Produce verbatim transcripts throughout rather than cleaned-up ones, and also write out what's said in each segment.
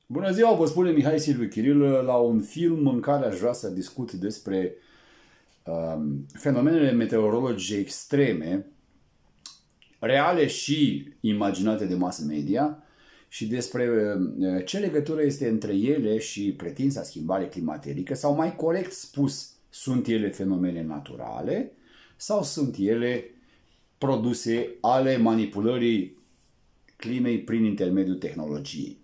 Bună ziua, vă spune Mihai Silviu Chiril la un film în care aș vrea să discut despre um, fenomenele meteorologice extreme, reale și imaginate de mass media, și despre uh, ce legătură este între ele și pretinsa schimbare climaterică, sau mai corect spus, sunt ele fenomene naturale sau sunt ele produse ale manipulării climei prin intermediul tehnologiei.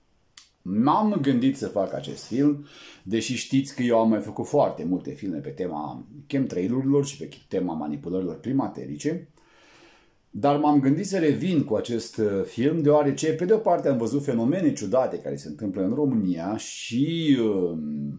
M-am gândit să fac acest film, deși știți că eu am mai făcut foarte multe filme pe tema chemtrail-urilor și pe tema manipulărilor climaterice, dar m-am gândit să revin cu acest film, deoarece, pe de o parte, am văzut fenomene ciudate care se întâmplă în România și uh,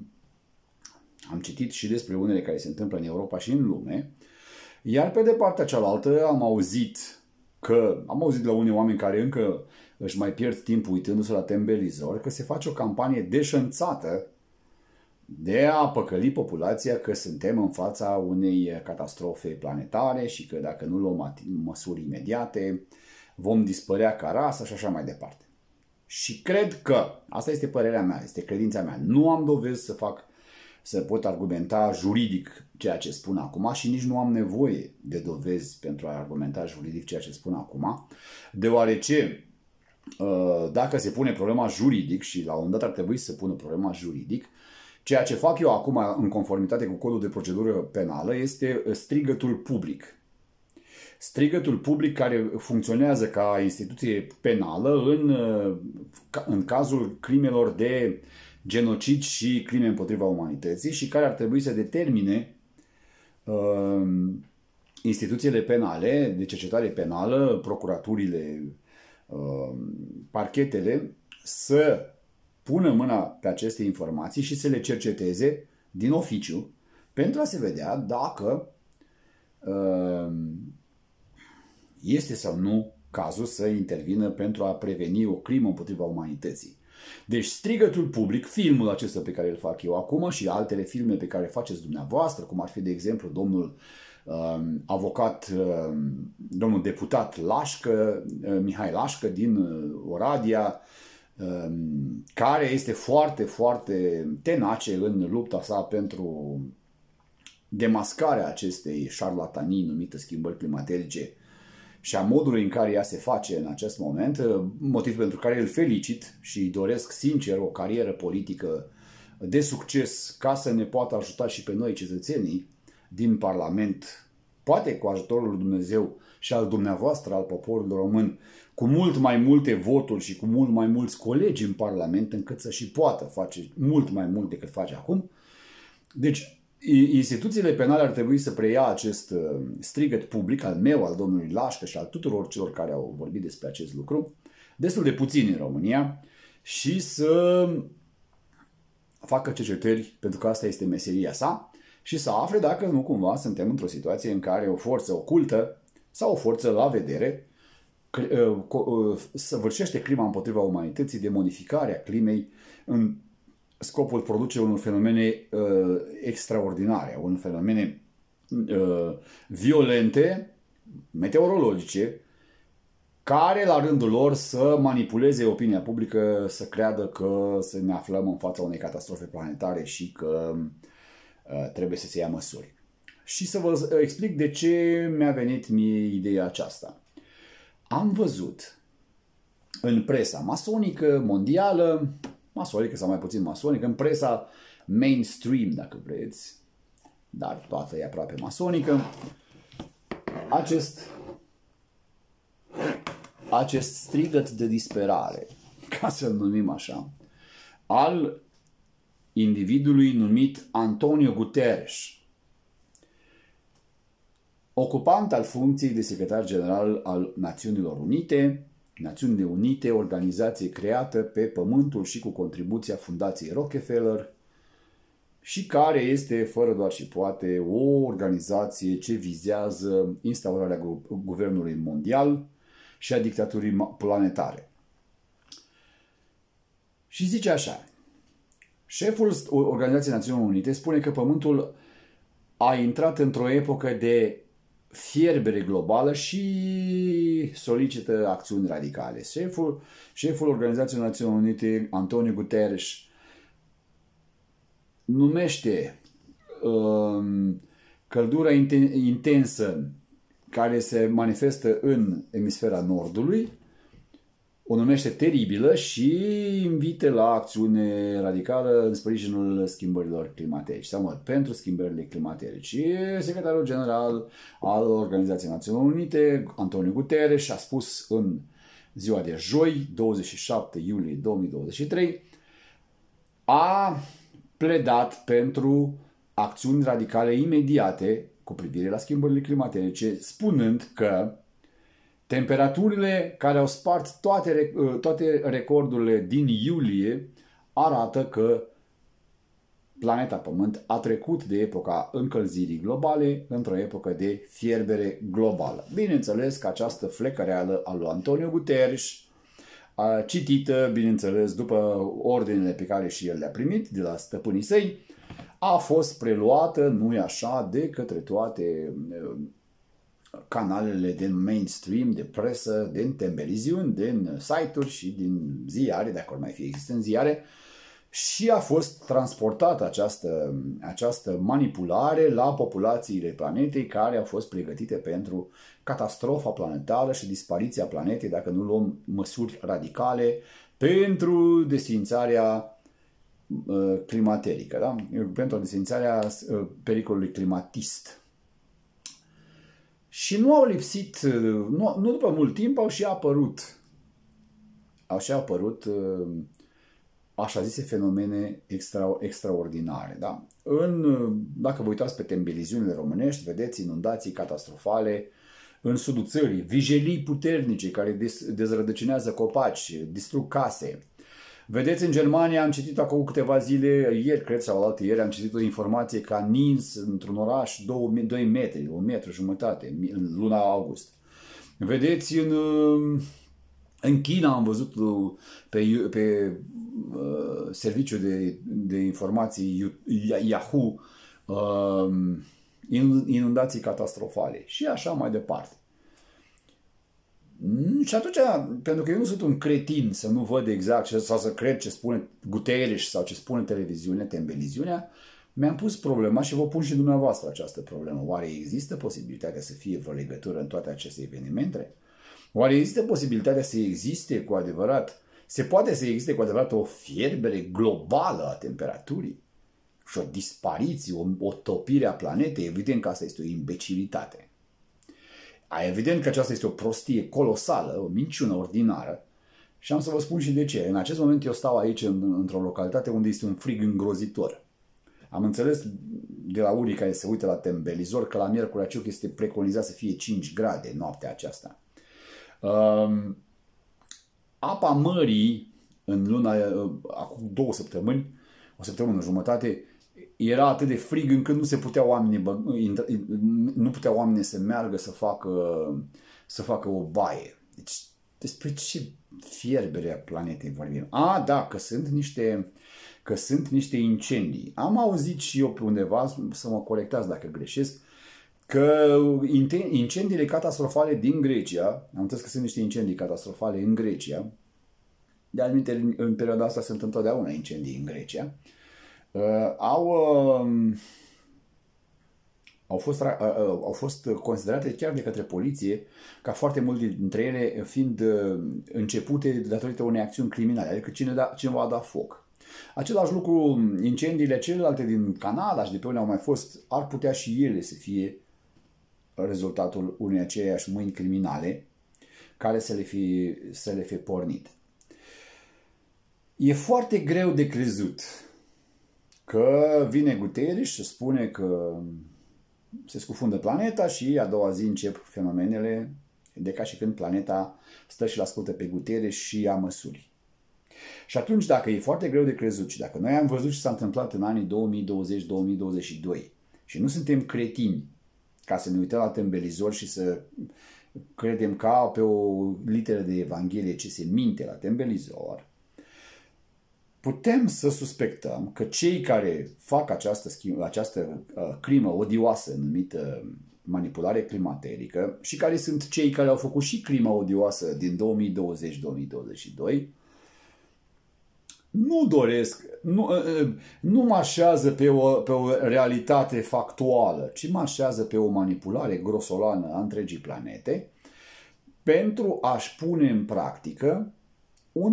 am citit și despre unele care se întâmplă în Europa și în lume, iar pe de partea cealaltă am auzit că, am auzit la unii oameni care încă își mai pierd timpul uitându-se la tembelizor, că se face o campanie deșanțată de a păcăli populația că suntem în fața unei catastrofe planetare și că dacă nu luăm măsuri imediate vom dispărea ca rasă și așa mai departe. Și cred că, asta este părerea mea, este credința mea, nu am dovezi să fac, să pot argumenta juridic ceea ce spun acum și nici nu am nevoie de dovezi pentru a argumenta juridic ceea ce spun acum, deoarece dacă se pune problema juridic, și la un moment dat ar trebui să se pună problema juridic, ceea ce fac eu acum în conformitate cu codul de procedură penală este strigătul public. Strigătul public care funcționează ca instituție penală în, în cazul crimelor de genocid și crime împotriva umanității și care ar trebui să determine uh, instituțiile penale, de cercetare penală, procuraturile, parchetele să pună mâna pe aceste informații și să le cerceteze din oficiu pentru a se vedea dacă este sau nu cazul să intervină pentru a preveni o crimă împotriva umanității. Deci strigătul public, filmul acesta pe care îl fac eu acum și altele filme pe care le faceți dumneavoastră, cum ar fi de exemplu domnul avocat, domnul deputat Lașcă, Mihai Lașcă din Oradea, care este foarte, foarte tenace în lupta sa pentru demascarea acestei șarlatanii numită schimbări climaterice și a modului în care ea se face în acest moment, motiv pentru care îl felicit și îi doresc sincer o carieră politică de succes ca să ne poată ajuta și pe noi cetățenii din Parlament, poate cu ajutorul lui Dumnezeu și al dumneavoastră, al poporului român, cu mult mai multe voturi și cu mult mai mulți colegi în Parlament, încât să și poată face mult mai mult decât face acum. Deci, instituțiile penale ar trebui să preia acest strigăt public al meu, al domnului Lașcă și al tuturor celor care au vorbit despre acest lucru, destul de puțini în România, și să facă cercetări, pentru că asta este meseria sa, și să afle dacă nu cumva suntem într-o situație în care o forță ocultă sau o forță la vedere săvârșește crima împotriva umanității de modificare a climei în scopul producerii unor fenomene uh, extraordinare, unor fenomene uh, violente, meteorologice, care la rândul lor să manipuleze opinia publică, să creadă că să ne aflăm în fața unei catastrofe planetare și că trebuie să se ia măsuri. Și să vă explic de ce mi-a venit mie ideea aceasta. Am văzut în presa masonică, mondială, masonică sau mai puțin masonică, în presa mainstream, dacă vreți, dar toată e aproape masonică, acest, acest strigăt de disperare, ca să-l numim așa, al individului numit Antonio Guterres, ocupant al funcției de secretar general al Națiunilor Unite, Națiunile Unite, organizație creată pe pământul și cu contribuția Fundației Rockefeller și care este, fără doar și poate, o organizație ce vizează instaurarea guvernului mondial și a dictaturii planetare. Și zice așa: șeful Organizației Națiunilor Unite spune că Pământul a intrat într-o epocă de fierbere globală și solicită acțiuni radicale. Șeful, șeful Organizației Națiunilor Unite, Antonio Guterres, numește um, căldura intensă care se manifestă în emisfera nordului, o numește teribilă și invită la acțiune radicală în sprijinul schimbărilor climatice, sau mă, pentru schimbările climatice. Și secretarul general al Organizației Națiunilor Unite, Antonio Guterres, a spus în ziua de joi, douăzeci și șapte iulie două mii douăzeci și trei, a pledat pentru acțiuni radicale imediate cu privire la schimbările climatice, spunând că temperaturile care au spart toate, toate recordurile din iulie arată că planeta Pământ a trecut de epoca încălzirii globale într-o epocă de fierbere globală. Bineînțeles că această flecăreală a lui Antonio Guterres, citită, bineînțeles, după ordinele pe care și el le-a primit de la stăpânii săi, a fost preluată, nu-i așa, de către toate canalele din mainstream, de presă, din televiziuni, din site-uri și din ziare, dacă ar mai fi există în ziare, și a fost transportată această, această manipulare la populațiile planetei care au fost pregătite pentru catastrofa planetară și dispariția planetei dacă nu luăm măsuri radicale pentru desființarea climaterică, da? Pentru desființarea pericolului climatist. Și nu au lipsit, nu, nu după mult timp, au și apărut, au și apărut așa zise fenomene extra, extraordinare. Da? În, dacă vă uitați pe televiziunile românești, vedeți inundații catastrofale în sudul țării, vijelii puternice care des, dezrădăcinează copaci, distrug case. Vedeți, în Germania, am citit acum câteva zile, ieri, cred, sau alte ieri, am citit o informație că a nins într-un oraș doi metri, un metru jumătate, în luna august. Vedeți, în, în China am văzut pe, pe uh, serviciul de, de informații Yahoo uh, inundații catastrofale și așa mai departe. Și atunci, pentru că eu nu sunt un cretin să nu văd exact sau să cred ce spune Guterres sau ce spune televiziunea, televiziunea, mi-am pus problema și vă pun și dumneavoastră această problemă. Oare există posibilitatea să fie vreo legătură în toate aceste evenimente? Oare există posibilitatea să existe cu adevărat, se poate să existe cu adevărat o fierbere globală a temperaturii și o dispariție, o, o topire a planetei? Evident că asta este o imbecilitate. Evident că aceasta este o prostie colosală, o minciună ordinară și am să vă spun și de ce. În acest moment eu stau aici în, într-o localitate unde este un frig îngrozitor. Am înțeles de la unii care se uită la tembelizor că la Miercurea Ciuc este preconizat să fie cinci grade noaptea aceasta. Um, apa mării în luna, acum două săptămâni, o săptămână jumătate, era atât de frig încât nu se putea oamenii, nu puteau oamenii să meargă să facă, să facă o baie. Deci despre ce fierbere a planetei vorbim? A, da, că sunt niște, că sunt niște incendii. Am auzit și eu pe undeva, să mă corectați dacă greșesc, că incendiile catastrofale din Grecia, am înțeles că sunt niște incendii catastrofale în Grecia, de altminte în perioada asta sunt întotdeauna incendii în Grecia, Uh, au, uh, au, fost, uh, uh, au fost considerate chiar de către poliție ca foarte multe dintre ele fiind uh, începute datorită unei acțiuni criminale, adică cine da, cineva a dat foc. Același lucru, incendiile celelalte din Canada și de pe unde au mai fost, ar putea și ele să fie rezultatul unei aceiași mâini criminale care să le fi, să le fi pornit. E foarte greu de crezut că vine Guterres și spune că se scufundă planeta și a doua zi încep fenomenele de ca și când planeta stă și-l ascultă pe Guterres și ia măsuri. Și atunci, dacă e foarte greu de crezut și dacă noi am văzut ce s-a întâmplat în anii două mii douăzeci două mii douăzeci și doi și nu suntem cretini ca să ne uităm la tembelizor și să credem ca pe o literă de Evanghelie ce se minte la tembelizor, putem să suspectăm că cei care fac această, această uh, crimă odioasă numită manipulare climaterică și care sunt cei care au făcut și clima odioasă din două mii douăzeci două mii douăzeci și doi, nu doresc, nu, nu mașează pe o, pe o realitate factuală, ci mașează pe o manipulare grosolană a întregii planete pentru a-și pune în practică un,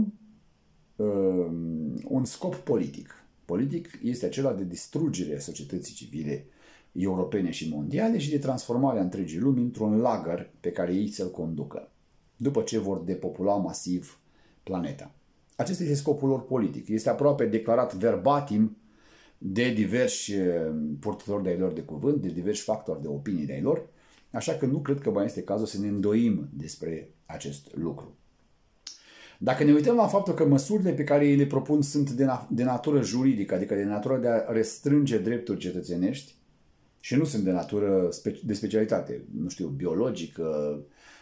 un scop politic. Politic este acela de distrugere a societății civile europene și mondiale și de transformarea întregii lumi într-un lagăr pe care ei să-l conducă, după ce vor depopula masiv planeta. Acesta este scopul lor politic. Este aproape declarat verbatim de diversi purtători de-ai lor de cuvânt, de diversi factori de opinii de-ai lor, așa că nu cred că mai este cazul să ne îndoim despre acest lucru. Dacă ne uităm la faptul că măsurile pe care ei le propun sunt de, na- de natură juridică, adică de natură de a restrânge drepturi cetățenești, și nu sunt de natură spe- de specialitate, nu știu, biologică,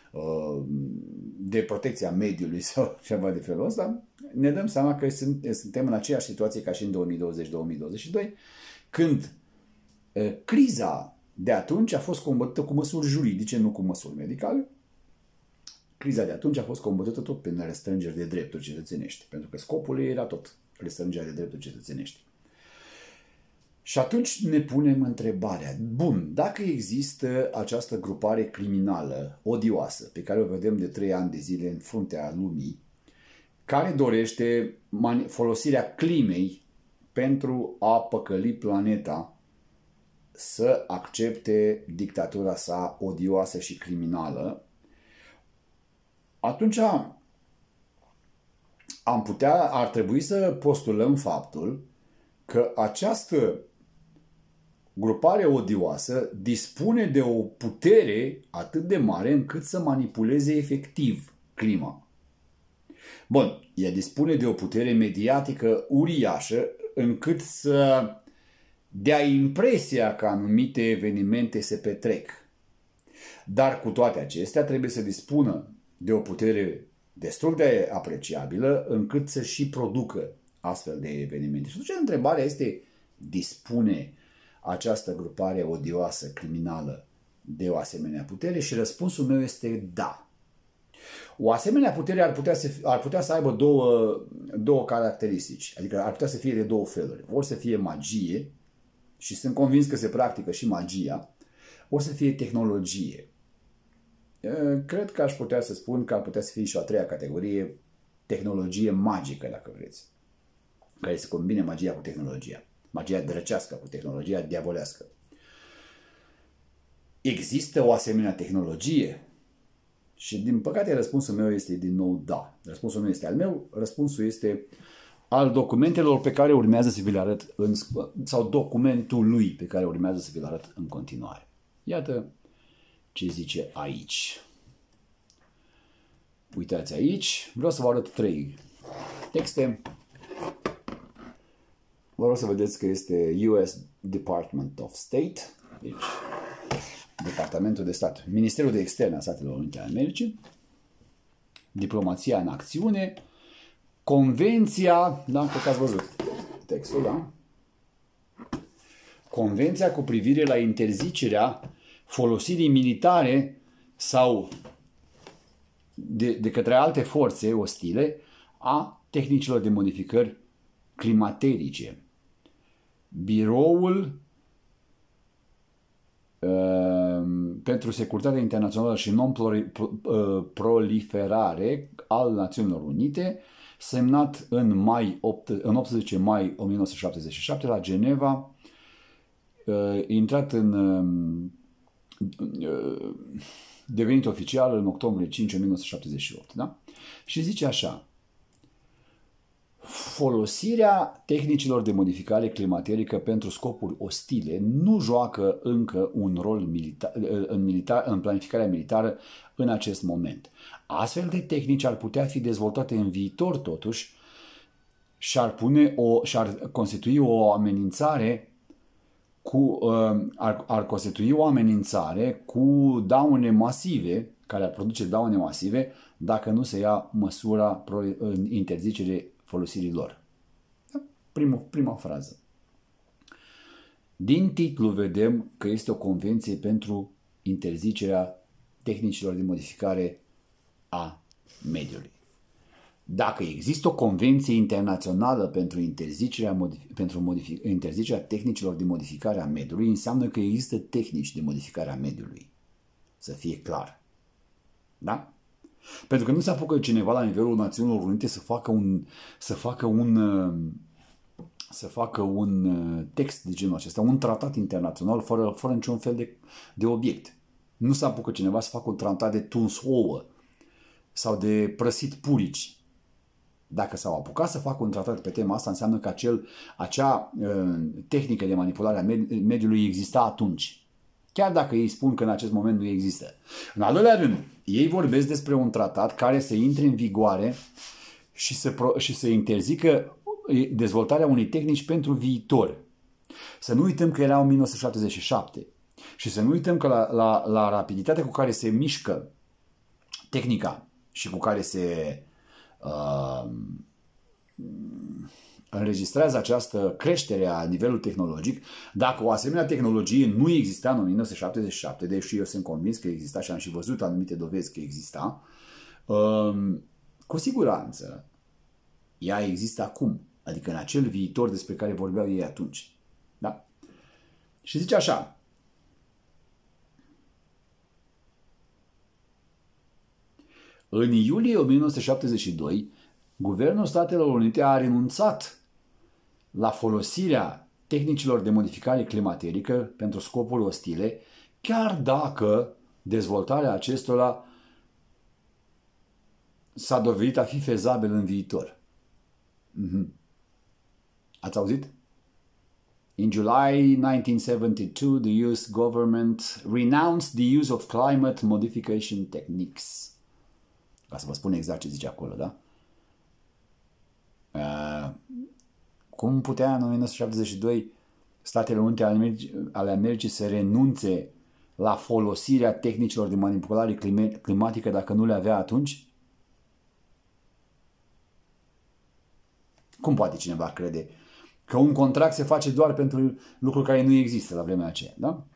de protecția mediului sau ceva de felul ăsta, ne dăm seama că suntem în aceeași situație ca și în două mii douăzeci două mii douăzeci și doi, când criza de atunci a fost combătută cu măsuri juridice, nu cu măsuri medicale. Criza de atunci a fost combătută tot prin restrângeri de drepturi cetățenești, pentru că scopul ei era tot restrângerea de drepturi cetățenești. Și atunci ne punem întrebarea, bun, dacă există această grupare criminală, odioasă, pe care o vedem de trei ani de zile în fruntea lumii, care dorește folosirea climei pentru a păcăli planeta să accepte dictatura sa odioasă și criminală, atunci am putea, ar trebui să postulăm faptul că această grupare odioasă dispune de o putere atât de mare încât să manipuleze efectiv clima. Bun, ea dispune de o putere mediatică uriașă încât să dea impresia că anumite evenimente se petrec. Dar cu toate acestea trebuie să dispună de o putere destul de apreciabilă încât să și producă astfel de evenimente. Și atunci întrebarea este, dispune această grupare odioasă, criminală, de o asemenea putere? Și răspunsul meu este da. O asemenea putere ar putea să, ar putea să aibă două, două caracteristici, adică ar putea să fie de două feluri. Ori să fie magie, și sunt convins că se practică și magia, ori să fie tehnologie. Cred că aș putea să spun că ar putea să fie și o a treia categorie, tehnologie magică, dacă vreți, care se combine magia cu tehnologia. Magia drăcească cu tehnologia diavolească. Există o asemenea tehnologie? Și din păcate răspunsul meu este din nou da. Răspunsul nu este al meu, răspunsul este al documentelor pe care urmează să vi le arăt în, sau documentul lui pe care urmează să vi le arăt în continuare. Iată ce zice aici. Uitați aici, vreau să vă arăt trei texte. Vă rog să vedeți că este U S Department of State, deci Departamentul de Stat, Ministerul de Externe a Statelor Unite ale Americii, Diplomația în acțiune, Convenția, da, cred că ați văzut textul, da? Convenția cu privire la interzicerea folosirii militare sau de, de către alte forțe ostile a tehnicilor de modificări climaterice. Biroul uh, pentru Securitatea Internațională și Non-Proliferare al Națiunilor Unite, semnat în, mai, în optsprezece mai o mie nouă sute șaptezeci și șapte la Geneva, uh, intrat în uh, devenit oficial în octombrie cinci o mie nouă sute șaptezeci și opt. Da? Și zice așa: folosirea tehnicilor de modificare climaterică pentru scopuri ostile nu joacă încă un rol militar, în, militar, în planificarea militară în acest moment. Astfel de tehnici ar putea fi dezvoltate în viitor totuși și ar, pune o, și ar constitui o amenințare cu, ar, ar constitui o amenințare cu daune masive, care ar produce daune masive dacă nu se ia măsura pro, în interzicere folosirii lor. Prima, prima frază. Din titlu vedem că este o convenție pentru interzicerea tehnicilor de modificare a mediului. Dacă există o convenție internațională pentru interzicerea, pentru modific, interzicerea tehnicilor de modificare a mediului, înseamnă că există tehnici de modificare a mediului. Să fie clar. Da? Pentru că nu se apucă cineva la nivelul Națiunilor Unite să facă un, să facă un, să facă un text de genul acesta, un tratat internațional fără, fără niciun fel de, de obiect. Nu se apucă cineva să facă un tratat de tuns ouă sau de prăsit purici. Dacă s-au apucat să facă un tratat pe tema asta, înseamnă că acel, acea uh, tehnică de manipulare a mediului exista atunci. Chiar dacă ei spun că în acest moment nu există. În al doilea rând, ei vorbesc despre un tratat care să intre în vigoare și să, pro- și să interzică dezvoltarea unei tehnici pentru viitor. Să nu uităm că era o mie nouă sute șaptezeci și șapte și să nu uităm că la, la, la rapiditatea cu care se mișcă tehnica și cu care se uh, înregistrează această creștere a nivelului tehnologic, dacă o asemenea tehnologie nu exista în o mie nouă sute șaptezeci și șapte, deși eu sunt convins că exista și am și văzut anumite dovezi că exista, uh, cu siguranță ea există acum, adică în acel viitor despre care vorbeau ei atunci. Da? Și zice așa: în iulie o mie nouă sute șaptezeci și doi, Guvernul Statelor Unite a renunțat la folosirea tehnicilor de modificare climaterică pentru scopuri ostile, chiar dacă dezvoltarea acestora s-a dovedit a fi fezabil în viitor. Mm-hmm. Ați auzit? In July nineteen seventy-two, the U S government renounced the use of climate modification techniques. Ca să vă spun exact ce zice acolo, da? Uh, cum putea în o mie nouă sute șaptezeci și doi Statele Unite ale Americii, ale Americii să renunțe la folosirea tehnicilor de manipulare climatică dacă nu le avea atunci? Cum poate cineva crede că un contract se face doar pentru lucruri care nu există la vremea aceea, da?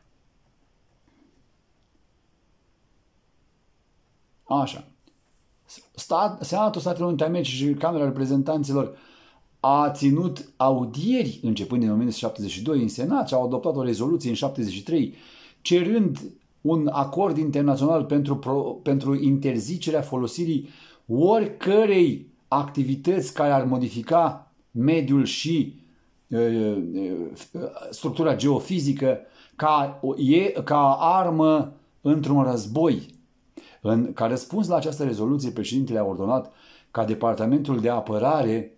Așa. Stat, Senatul Statelor Unite Americii și Camera Reprezentanților a ținut audieri începând din o mie nouă sute șaptezeci și doi în Senat și au adoptat o rezoluție în șaptezeci și trei cerând un acord internațional pentru, pro, pentru interzicerea folosirii oricărei activități care ar modifica mediul și uh, structura geofizică ca, e, ca armă într-un război. În, ca răspuns la această rezoluție, președintele a ordonat ca Departamentul de Apărare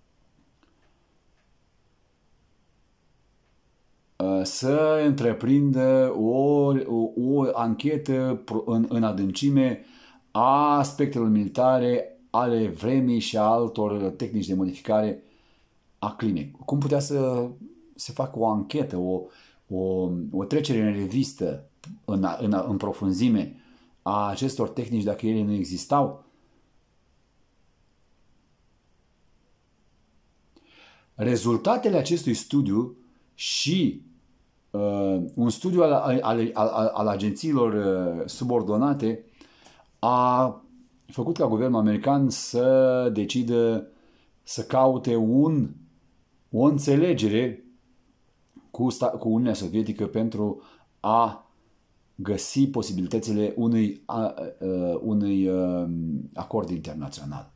să întreprindă o, o, o anchetă în, în adâncime a aspectelor militare ale vremii și a altor tehnici de modificare a climei. Cum putea să se facă o anchetă, o, o, o trecere în revistă în, în, în profunzime a acestor tehnici dacă ele nu existau? Rezultatele acestui studiu și uh, un studiu al, al, al, al, al agențiilor uh, subordonate a făcut ca guvernul american să decidă să caute un, o înțelegere cu, sta, cu Uniunea Sovietică pentru a găsi posibilitățile unui, a, uh, unui uh, acord internațional.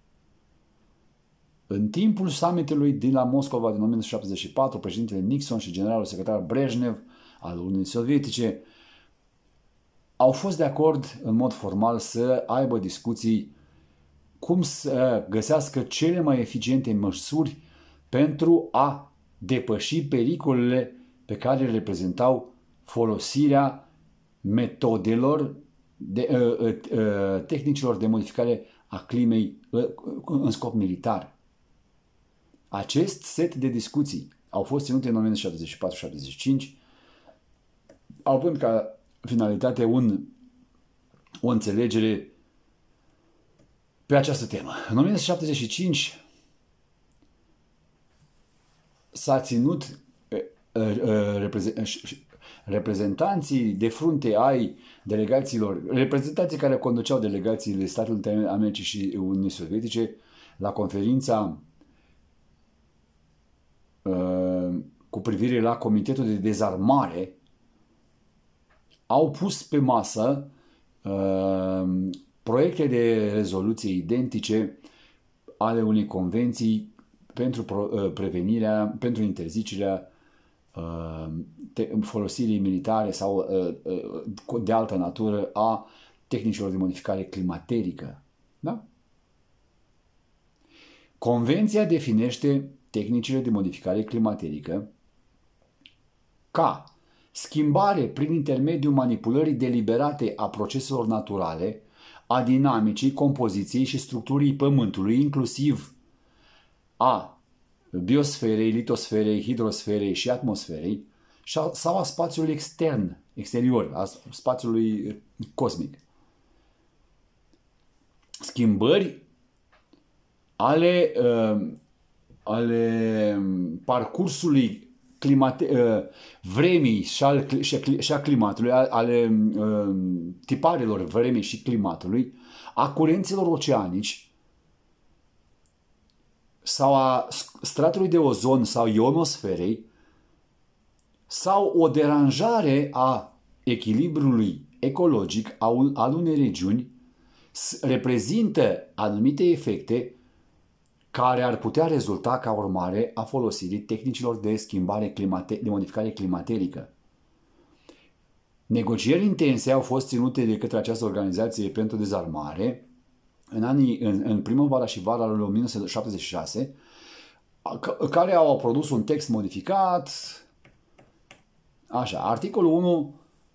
În timpul summitului din la Moscova din o mie nouă sute șaptezeci și patru, președintele Nixon și generalul secretar Brejnev al Uniunii Sovietice au fost de acord în mod formal să aibă discuții cum să găsească cele mai eficiente măsuri pentru a depăși pericolele pe care le reprezentau folosirea metodelor, de, uh, uh, uh, tehnicilor de modificare a climei uh, în scop militar. Acest set de discuții au fost ținute în o mie nouă sute șaptezeci și patru șaptezeci și cinci, având ca finalitate un, o înțelegere pe această temă. În o mie nouă sute șaptezeci și cinci s-a ținut reprezentanții de frunte ai delegațiilor, reprezentanții care conduceau delegațiile Statelor Unite ale Americii și Uniunii Sovietice la conferința cu privire la Comitetul de Dezarmare, au pus pe masă uh, proiecte de rezoluție identice ale unei convenții pentru pro, uh, prevenirea, pentru interzicerea uh, te, folosirii militare sau uh, uh, de altă natură a tehnicilor de modificare climaterică. Da? Convenția definește tehnicile de modificare climaterică ca schimbare prin intermediul manipulării deliberate a proceselor naturale, a dinamicii, compoziției și structurii Pământului, inclusiv a biosferei, litosferei, hidrosferei și atmosferei, sau a spațiului extern, exterior, a spațiului cosmic. Schimbări ale, uh, ale parcursului Climate, uh, vremii și, al, și, și a climatului, ale uh, tiparelor vremii și climatului, a curenților oceanici sau a stratului de ozon sau ionosferei, sau o deranjare a echilibrului ecologic al unei regiuni, reprezintă anumite efecte care ar putea rezulta ca urmare a folosirii tehnicilor de schimbare climate, de modificare climaterică. Negocieri intense au fost ținute de către această organizație pentru dezarmare în, anii, în, în primăvara și vara lui o mie nouă sute șaptezeci și șase, care au produs un text modificat. Așa, articolul unu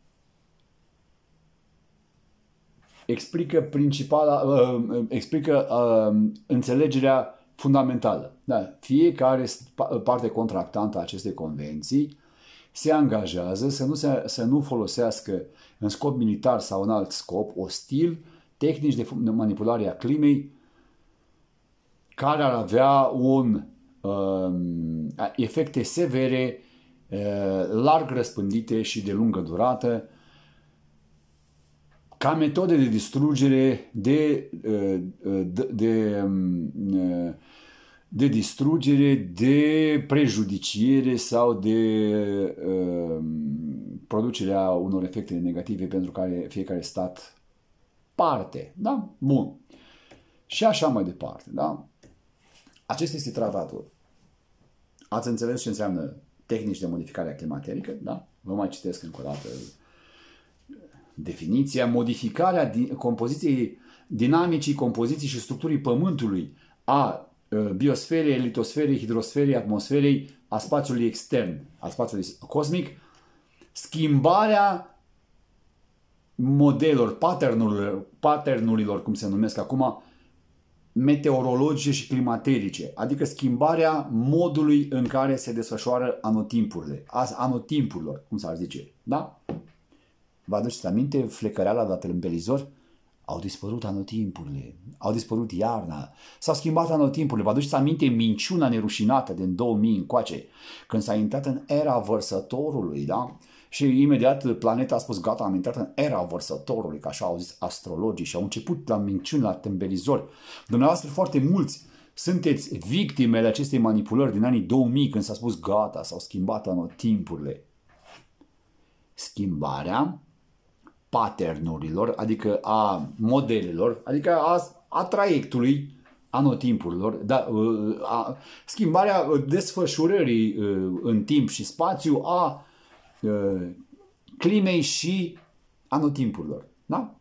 explică principala, uh, explică uh, înțelegerea fundamentală. Da, fiecare parte contractantă a acestei convenții se angajează să nu, se, să nu folosească în scop militar sau în alt scop ostil tehnici de manipulare a climei care ar avea un uh, efecte severe, uh, larg răspândite și de lungă durată, ca metode de distrugere, de, de, de, de distrugere, de prejudiciere sau de uh, producerea unor efecte negative pentru care fiecare stat parte. Da? Bun. Și așa mai departe. Da? Acesta este tratatul. Ați înțeles ce înseamnă tehnici de modificare climaterică? Da? Vă mai citesc încă o dată definiția: modificarea compoziției dinamicii, compoziției și structurii Pământului, a biosferei, litosferei, hidrosferei, atmosferei, a spațiului extern, a spațiului cosmic, schimbarea modelor, patternurilor, patternurilor, cum se numesc acum, meteorologice și climaterice, adică schimbarea modului în care se desfășoară anotimpurile, anotimpurilor, cum s-ar zice, da? Vă aduceți aminte flecăreala dată în belizor? Au dispărut anotimpurile, au dispărut iarna, s-au schimbat anotimpurile. Vă aduceți aminte minciuna nerușinată din două mii încoace, când s-a intrat în era vărsătorului, da? Și imediat planeta a spus: gata, am intrat în era vărsătorului, că așa au zis astrologii, și au început la minciuni, la tembelizori. Dumneavoastră foarte mulți sunteți victimele acestei manipulări din anii două mii, când s-a spus gata, s-au schimbat anotimpurile. Schimbarea patternurilor, adică a modelelor, adică a, a traiectului anotimpurilor, da, a, schimbarea desfășurării în timp și spațiu a, a climei și anotimpurilor. Da?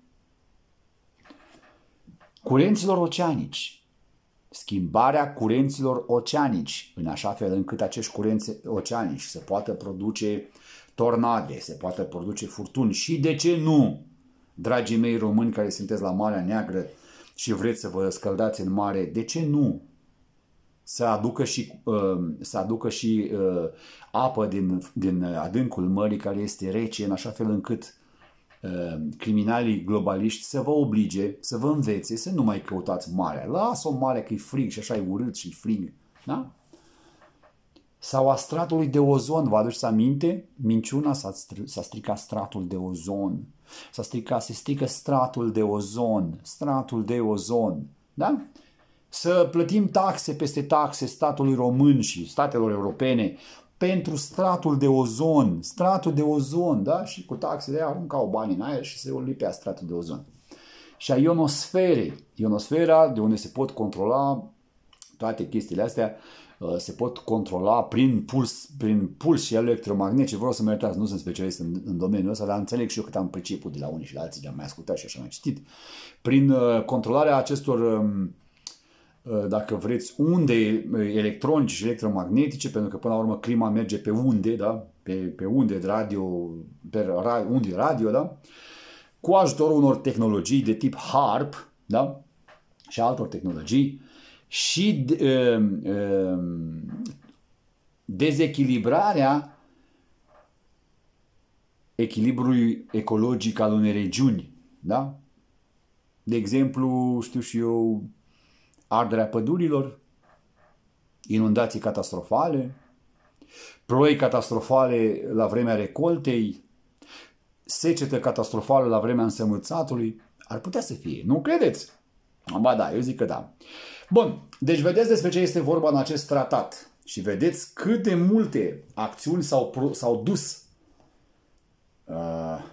Curenților oceanici. Schimbarea curenților oceanici, în așa fel încât acești curenți oceanici se poată produce tornade, se poate produce furtuni și, de ce nu, dragii mei români care sunteți la Marea Neagră și vreți să vă scăldați în mare, de ce nu să aducă și, uh, să aducă și uh, apă din, din adâncul mării, care este rece, în așa fel încât uh, criminalii globaliști să vă oblige, să vă învețe să nu mai căutați marea. Lasă-o mare că e frig și așa e urât și e frig. Da? sau a stratului de ozon. Vă aduceți aminte? Minciuna, s-a, s-a stricat stratul de ozon. S-a stricat, se strică stratul de ozon. Stratul de ozon. Da? Să plătim taxe peste taxe statului român și statelor europene pentru stratul de ozon. Stratul de ozon, da? Și cu taxele aruncau banii în aer și se lipea stratul de ozon. Și a ionosferei. Ionosfera, de unde se pot controla toate chestiile astea, se pot controla prin puls, prin puls și electromagnetice. Vreau să mă iertați, nu sunt specialist în, în domeniul ăsta, dar înțeleg și eu cât am priceput de la unii și la alții, le-am mai ascultat și așa mai citit. Prin uh, controlarea acestor, um, uh, dacă vreți, unde electronice și electromagnetice, pentru că până la urmă clima merge pe unde, da? Pe, pe unde radio, pe ra, unde radio, da? Cu ajutorul unor tehnologii de tip HAARP, da? Și altor tehnologii, și uh, uh, dezechilibrarea echilibrului ecologic al unei regiuni. Da? De exemplu, știu și eu, arderea pădurilor, inundații catastrofale, ploi catastrofale la vremea recoltei, secetă catastrofală la vremea însămânțatului. Ar putea să fie. Nu credeți? Ba da, eu zic că da. Bun, deci vedeți despre ce este vorba în acest tratat și vedeți cât de multe acțiuni s-au, s-au dus. Uh,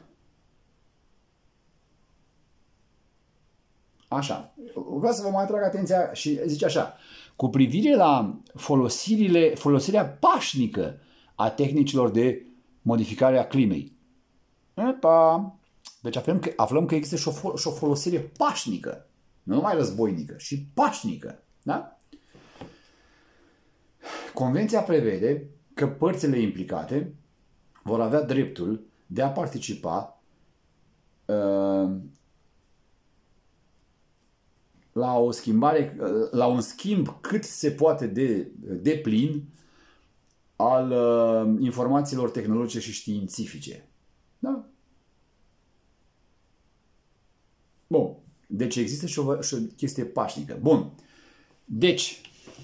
așa, vreau să vă mai atrag atenția și zice așa, cu privire la folosirile, folosirea pașnică a tehnicilor de modificare a climei. Epa! Deci aflăm că, aflăm că există și o, și o folosire pașnică. Nu numai războinică, și pașnică. Da? Convenția prevede că părțile implicate vor avea dreptul de a participa uh, la o schimbare, uh, la un schimb cât se poate de, de plin al uh, informațiilor tehnologice și științifice. Da? Bun. Deci există și o, și o chestie pașnică. Bun. Deci,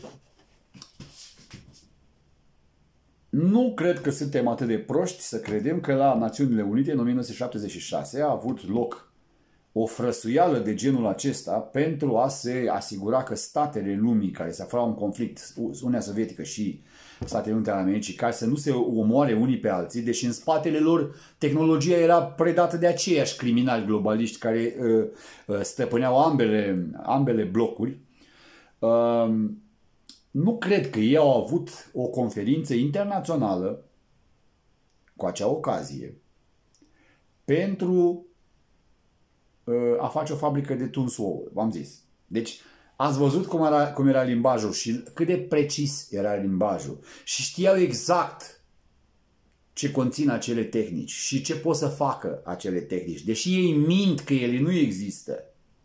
nu cred că suntem atât de proști să credem că la Națiunile Unite în o mie nouă sute șaptezeci și șase a avut loc o frăsuială de genul acesta pentru a se asigura că statele lumii care se aflau în conflict, Uniunea Sovietică și Statele Unite ale Americii, care să nu se omoare unii pe alții, deși în spatele lor tehnologia era predată de aceiași criminali globaliști care uh, uh, stăpâneau ambele, ambele blocuri. Uh, nu cred că ei au avut o conferință internațională cu acea ocazie pentru uh, a face o fabrică de tuns ouă, v-am zis. Deci, ați văzut cum era, cum era limbajul și cât de precis era limbajul și știau exact ce conțin acele tehnici și ce pot să facă acele tehnici. Deși ei mint că ele nu există.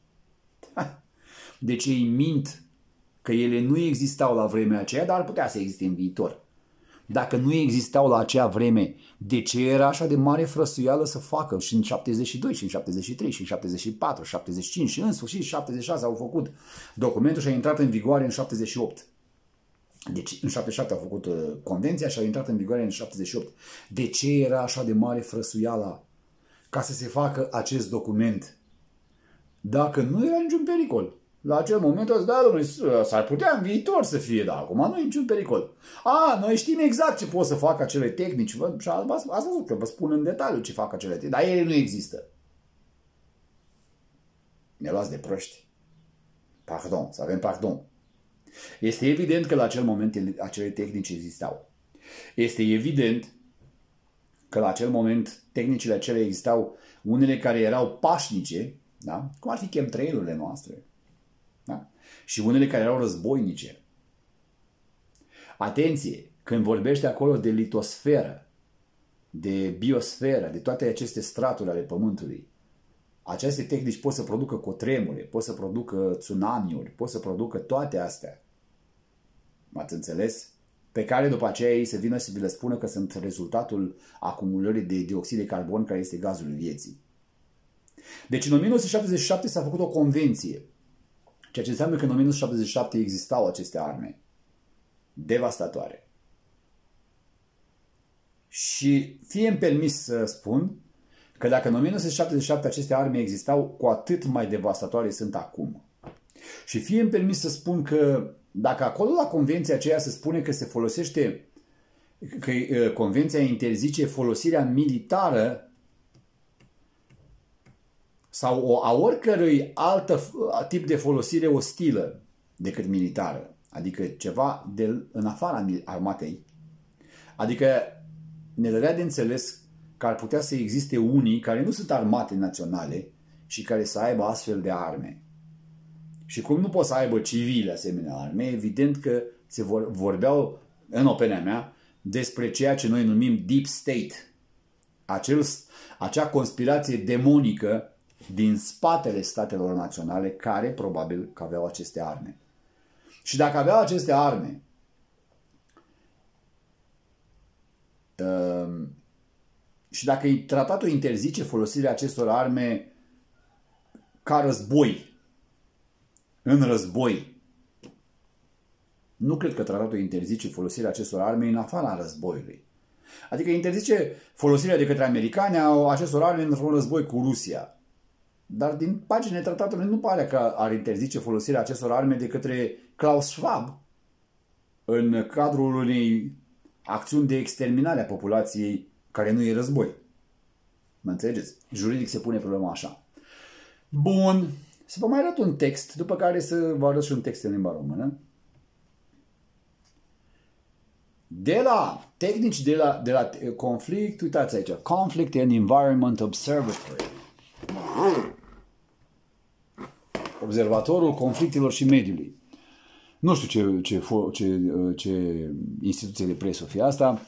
Deci ei mint că ele nu existau la vremea aceea, dar ar putea să existe în viitor. Dacă nu existau la acea vreme, de ce era așa de mare frăsuială să facă și în șaptezeci și doi, și în șaptezeci și trei, și în șaptezeci și patru, șaptezeci și cinci și în sfârșit șaptezeci și șase au făcut documentul și a intrat în vigoare în șaptezeci și opt. Deci în șaptezeci și șapte au făcut uh, convenția și a intrat în vigoare în șaptezeci și opt. De ce era așa de mare frăsuiala ca să se facă acest document? Dacă nu era niciun pericol. La acel moment o să da, domnule, s-ar putea în viitor să fie, dar acum nu e niciun pericol. A, noi știm exact ce pot să facă acele tehnici. Și ați văzut că vă spun în detaliu ce fac acele tehnici, dar ele nu există. Ne luați de proști. Pardon, să avem pardon. Este evident că la acel moment acele tehnici existau. Este evident că la acel moment tehnicile acelea existau, unele care erau pașnice, da? Cum ar fi chemtrailurile noastre. Da? Și unele care erau războinice. Atenție, când vorbește acolo de litosferă, de biosferă, de toate aceste straturi ale Pământului, aceste tehnici pot să producă cutremure, pot să producă tsunamiuri, pot să producă toate astea. M-ați înțeles? Pe care după aceea ei se vină să vi le spună că sunt rezultatul acumulării de dioxid de carbon, care este gazul vieții. Deci în o mie nouă sute șaptezeci și șapte s-a făcut o convenție. Ceea ce înseamnă că în o mie nouă sute șaptezeci și șapte existau aceste arme devastatoare. Și fie-mi permis să spun că dacă în o mie nouă sute șaptezeci și șapte aceste arme existau, cu atât mai devastatoare sunt acum. Și fie-mi permis să spun că dacă acolo la convenția aceea se spune că se folosește, că convenția interzice folosirea militară sau o, a oricărui altă tip de folosire ostilă decât militară, adică ceva de, în afara armatei, adică ne dădea de înțeles că ar putea să existe unii care nu sunt armate naționale și care să aibă astfel de arme. Și cum nu pot să aibă civile asemenea arme, evident că se vor, vorbeau, în opinia mea, despre ceea ce noi numim Deep State. Acel, acea conspirație demonică din spatele statelor naționale care probabil că aveau aceste arme. Și dacă aveau aceste arme, uh, și dacă tratatul interzice folosirea acestor arme ca război, în război, nu cred că tratatul interzice folosirea acestor arme în afara războiului. Adică interzice folosirea de către americani a acestor arme într-un război cu Rusia. Dar din paginile tratatului nu pare că ar interzice folosirea acestor arme de către Klaus Schwab în cadrul unei acțiuni de exterminare a populației care nu e război. Mă înțelegeți? Juridic se pune problema așa. Bun. Să vă mai arăt un text, după care să vă arăt și un text în limba română. De la tehnici de la, de la conflict, uitați aici, Conflict and Environment Observatory. Observatorul conflictelor și mediului. Nu știu ce, ce, ce, ce instituție de presă o fi asta.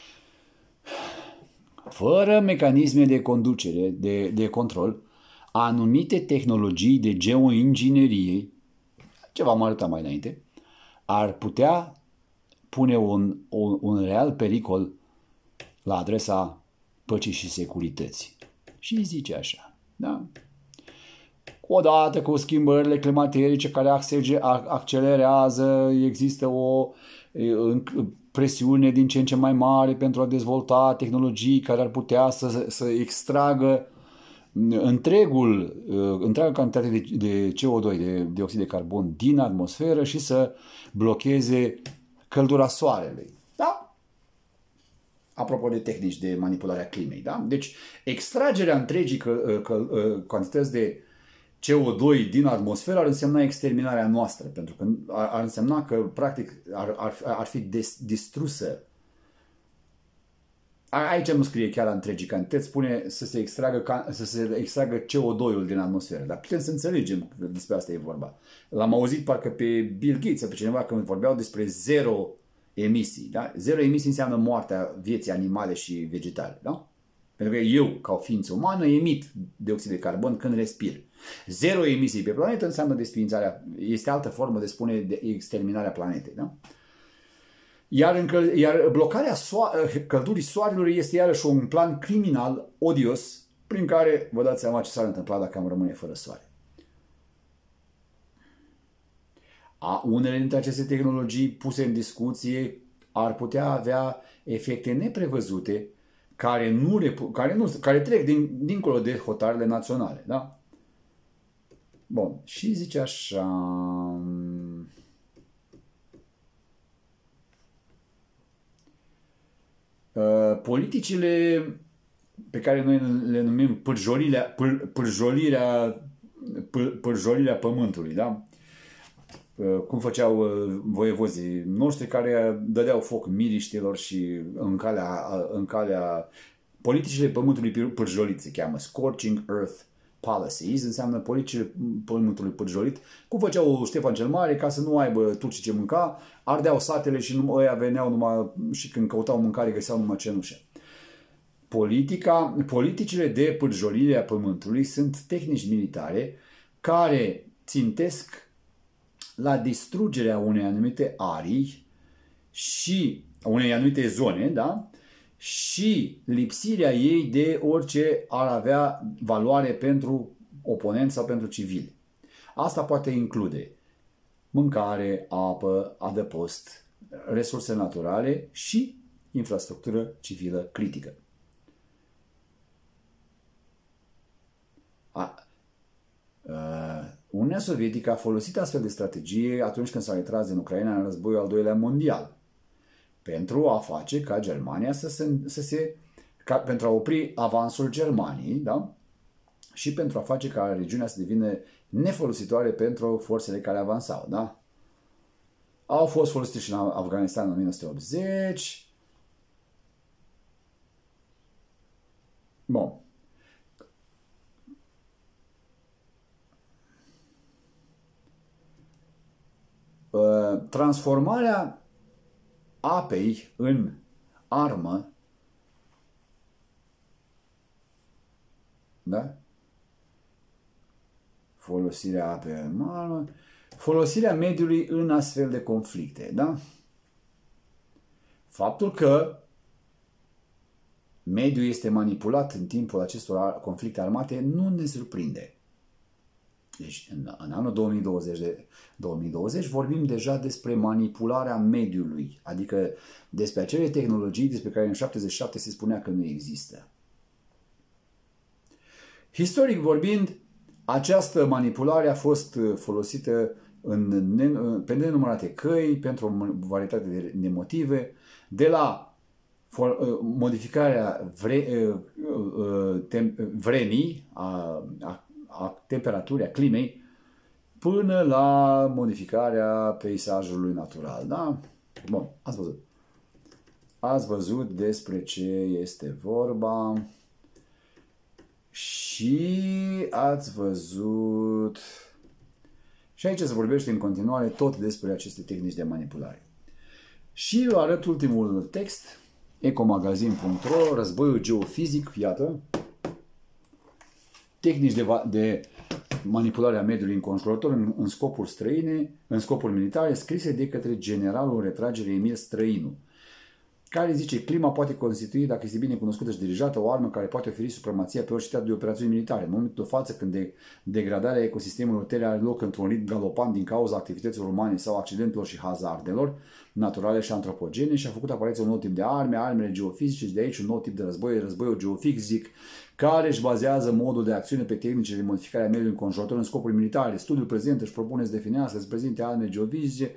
Fără mecanisme de conducere, de, de control, anumite tehnologii de geoinginerie, ce v-am arătat mai înainte, ar putea pune un, un, un real pericol la adresa păcii și securității. Și zice așa, da? Odată cu schimbările climaterice care accelerează, există o presiune din ce în ce mai mare pentru a dezvolta tehnologii care ar putea să, să extragă întregul, întreaga cantitate de, de C O doi, de dioxid de carbon din atmosferă și să blocheze căldura soarelui. Da? Apropo de tehnici de manipulare a climei. Da? Deci, extragerea întregii că, că, cantități de C O doi din atmosferă ar însemna exterminarea noastră, pentru că ar, ar însemna că, practic, ar, ar, ar fi des, distrusă. Aici nu scrie chiar la întregii cantități, spune să se extragă, să se extragă C O doi-ul din atmosferă. Dar putem să înțelegem că despre asta e vorba. L-am auzit parcă pe Bill Gates sau pe cineva când vorbeau despre zero emisii. Da? Zero emisii înseamnă moartea vieții animale și vegetale. Da? Pentru că eu, ca o ființă umană, emit dioxid de carbon când respir. Zero emisii pe planetă înseamnă desființarea, este altă formă de spune de exterminarea planetei. Da? Iar, încă, iar blocarea soa- căldurii soarelui este iarăși un plan criminal odios prin care vă dați seama ce s-ar întâmpla dacă am rămâne fără soare. A, unele dintre aceste tehnologii puse în discuție ar putea avea efecte neprevăzute care, nu, care, nu, care trec din, dincolo de hotarele naționale. Da? Bun. Și zice așa... Uh, politicile pe care noi le numim pârjolirea, pâr, pârjolirea, pâr, pârjolirea pământului, da? Uh, cum făceau uh, voievozii noștri care dădeau foc miriștilor și în calea, în calea politicile pământului pârjolit se cheamă Scorching Earth Policies, înseamnă politicile pământului pârjolit. Cum făceau Ștefan cel Mare, ca să nu aibă turcii ce mânca, ardeau satele și nu, ăia veneau numai, și când căutau mâncare găseau numai cenușă. Politica, politicile de pârjolire a pământului sunt tehnici militare care țintesc la distrugerea unei anumite arii și unei anumite zone, da? Și lipsirea ei de orice ar avea valoare pentru oponenți sau pentru civili. Asta poate include mâncare, apă, adăpost, resurse naturale și infrastructură civilă critică. A, uh, Uniunea Sovietică a folosit astfel de strategie atunci când s-a retras din Ucraina în războiul al doilea mondial, pentru a face ca Germania să se, să se ca, pentru a opri avansul Germaniei, da? Și pentru a face ca regiunea să devină nefolositoare pentru forțele care avansau, da? Au fost folosite și în Afganistan în o mie nouă sute optzeci. Bun. Transformarea apei în armă, da? Folosirea apei în armă, folosirea mediului în astfel de conflicte, da? Faptul că mediul este manipulat în timpul acestor conflicte armate nu ne surprinde. Deci, în, în anul două mii douăzeci, de, două mii douăzeci vorbim deja despre manipularea mediului, adică despre acele tehnologii despre care în șaptezeci și șapte se spunea că nu există. Istoric vorbind, această manipulare a fost folosită în, pe nenumărate căi, pentru o varietate de, de motive, de la modificarea vre, tem, vremii, a, a a temperaturii, a climei, până la modificarea peisajului natural. Da? Bun, ați văzut. Ați văzut despre ce este vorba și ați văzut... Și aici se vorbește în continuare tot despre aceste tehnici de manipulare. Și vă arăt ultimul text, ecomagazin punct ro, războiul geofizic, iată, tehnici de, de manipulare a mediului înconjurător în, în scopuri străine, în scopuri militare, scrise de către generalul retragere Emil Străinu, care zice: clima poate constitui, dacă este bine cunoscută și dirijată, o armă care poate oferi supremația pe orice teatru de operațiuni militare. În momentul de față, când de, degradarea ecosistemelor tere are loc într-un ritm galopant din cauza activităților umane sau accidentelor și hazardelor naturale și antropogene, și a făcut apariția un nou tip de arme, armele geofizice, și de aici un nou tip de război, războiul geofizic, care își bazează modul de acțiune pe tehnici de modificare a mediului înconjurător în scopuri militare. Studiul prezent își propune să definească, să prezinte arme geofizice.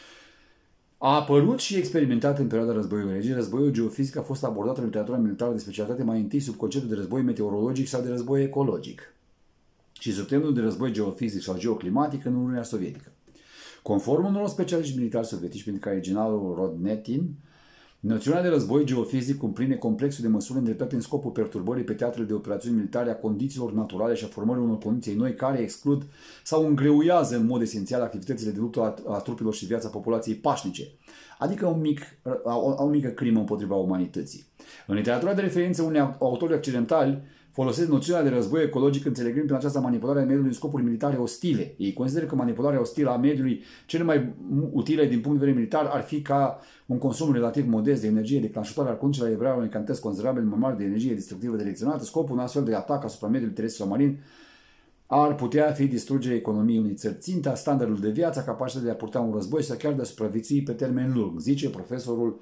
A apărut și experimentat în perioada războiului rece. Războiul geofizic a fost abordat în literatura militară de specialitate mai întâi sub conceptul de război meteorologic sau de război ecologic și sub termenul de război geofizic sau geoclimatic în Uniunea Sovietică. Conform unor specialiști militari sovietici, printre care generalul Rodnetin, noțiunea de război geofizic cuprinde complexul de măsuri îndreptate în scopul perturbării pe teatrele de operațiuni militare a condițiilor naturale și a formării unor condiții noi care exclud sau îngreuiază în mod esențial activitățile de luptă a, a trupelor și viața populației pașnice, adică un mic, o, o mică crimă împotriva umanității. În literatura de referință, unei autori occidentali folosesc noțiunea de război ecologic înțelegând prin această manipulare a mediului în scopuri militare ostile. Ei consideră că manipularea ostilă a mediului cele mai utile din punct de vedere militar ar fi ca un consum relativ modest de energie declanșatoare ar conduce la eliberarea unei cantități considerabile mai mari de energie destructivă direcționată. Scopul unui astfel de atac asupra mediului terestru sau marin ar putea fi distrugerea economiei unei țări ținta, standardul de viață, capacitatea de a purta un război sau chiar de a supraviețui pe termen lung, zice profesorul